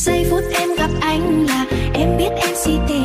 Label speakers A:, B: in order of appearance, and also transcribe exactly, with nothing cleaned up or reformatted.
A: giây phút em gặp anh là em biết em si tình.